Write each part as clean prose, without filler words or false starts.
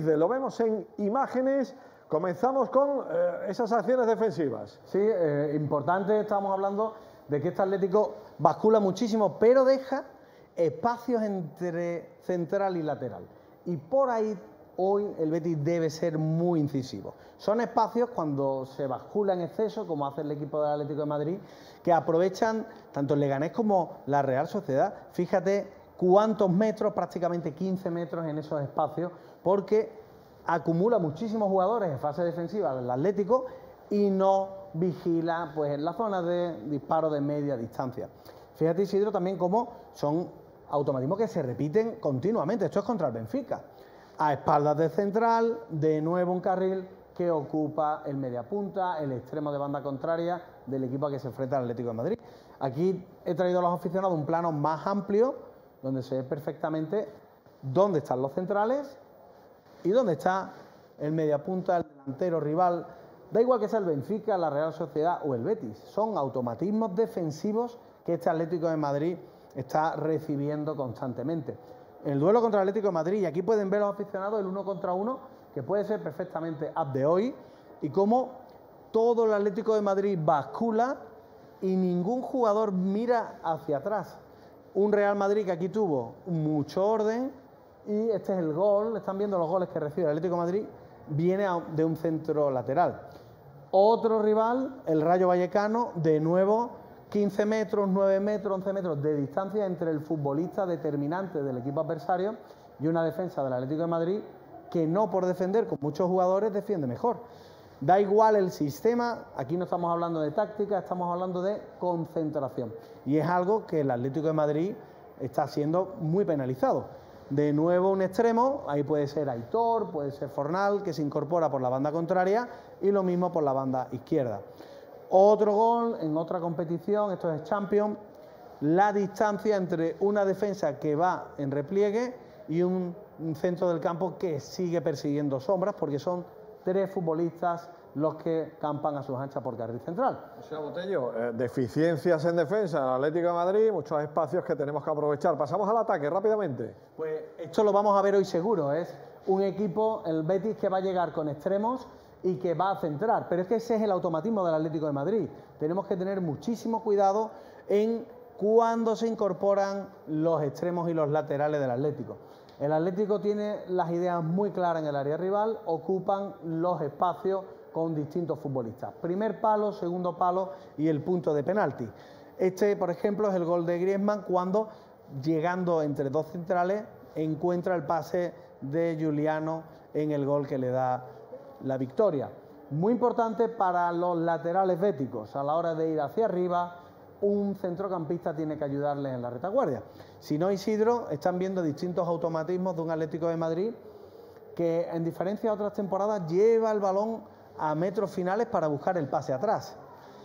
dice, lo vemos en imágenes. Comenzamos con esas acciones defensivas. Sí, importante, estamos hablando de que este Atlético bascula muchísimo, pero deja espacios entre central y lateral. Y por ahí hoy el Betis debe ser muy incisivo. Son espacios cuando se bascula en exceso, como hace el equipo del Atlético de Madrid, que aprovechan tanto el Leganés como la Real Sociedad. Fíjate cuántos metros, prácticamente 15 metros en esos espacios, porque acumula muchísimos jugadores en fase defensiva del Atlético y no vigila pues en la zona de disparo de media distancia. Fíjate, Isidro, también cómo son automatismos que se repiten continuamente. Esto es contra el Benfica. A espaldas del central, de nuevo un carril que ocupa el mediapunta, el extremo de banda contraria del equipo a que se enfrenta el Atlético de Madrid. Aquí he traído a los aficionados un plano más amplio, donde se ve perfectamente dónde están los centrales y dónde está el mediapunta, el delantero rival. Da igual que sea el Benfica, la Real Sociedad o el Betis. Son automatismos defensivos que este Atlético de Madrid está recibiendo constantemente. El duelo contra el Atlético de Madrid, y aquí pueden ver los aficionados el 1 contra 1, que puede ser perfectamente app de hoy, y cómo todo el Atlético de Madrid bascula y ningún jugador mira hacia atrás. Un Real Madrid que aquí tuvo mucho orden, y este es el gol, están viendo los goles que recibe el Atlético de Madrid, viene de un centro lateral. Otro rival, el Rayo Vallecano, de nuevo 15 metros, 9 metros, 11 metros de distancia entre el futbolista determinante del equipo adversario y una defensa del Atlético de Madrid que no por defender con muchos jugadores defiende mejor. Da igual el sistema, aquí no estamos hablando de táctica, estamos hablando de concentración. Y es algo que el Atlético de Madrid está siendo muy penalizado. De nuevo un extremo, ahí puede ser Aitor, puede ser Fornal, que se incorpora por la banda contraria, y lo mismo por la banda izquierda. Otro gol en otra competición, esto es Champions, la distancia entre una defensa que va en repliegue y un centro del campo que sigue persiguiendo sombras, porque son 3 futbolistas los que campan a sus anchas por carril central. O sea, Botello, deficiencias en defensa en el Atlético de Madrid, muchos espacios que tenemos que aprovechar. Pasamos al ataque rápidamente. Pues esto lo vamos a ver hoy seguro, es un equipo, el Betis, que va a llegar con extremos y que va a centrar, pero es que ese es el automatismo del Atlético de Madrid. Tenemos que tener muchísimo cuidado en cuándo se incorporan los extremos y los laterales del Atlético. El Atlético tiene las ideas muy claras en el área rival, ocupan los espacios con distintos futbolistas. Primer palo, segundo palo y el punto de penalti. Este, por ejemplo, es el gol de Griezmann cuando, llegando entre 2 centrales, encuentra el pase de Giuliano en el gol que le da la victoria. Muy importante para los laterales béticos, a la hora de ir hacia arriba, un centrocampista tiene que ayudarles en la retaguardia. Si no, Isidro, están viendo distintos automatismos de un Atlético de Madrid que, en diferencia de otras temporadas, lleva el balón a metros finales para buscar el pase atrás.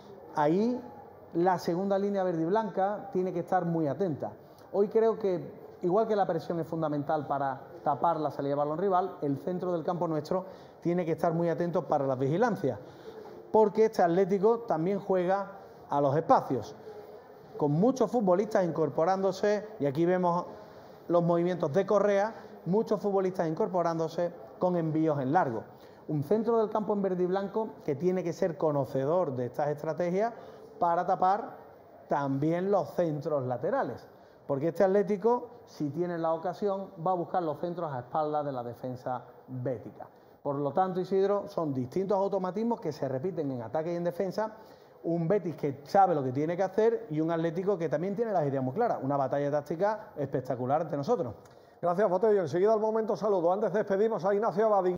Ahí la segunda línea verde y blanca tiene que estar muy atenta. Hoy creo que, igual que la presión es fundamental para tapar la salida de balón rival, el centro del campo nuestro tiene que estar muy atento para las vigilancias, porque este Atlético también juega a los espacios, con muchos futbolistas incorporándose, y aquí vemos los movimientos de Correa, muchos futbolistas incorporándose con envíos en largo. Un centro del campo en verde y blanco que tiene que ser conocedor de estas estrategias para tapar también los centros laterales, porque este Atlético, si tiene la ocasión, va a buscar los centros a espaldas de la defensa bética. Por lo tanto, Isidro, son distintos automatismos que se repiten en ataque y en defensa, un Betis que sabe lo que tiene que hacer y un Atlético que también tiene las ideas muy claras. Una batalla táctica espectacular entre nosotros. Gracias, Botello. Enseguida al momento saludo. Antes despedimos a Ignacio Abadín.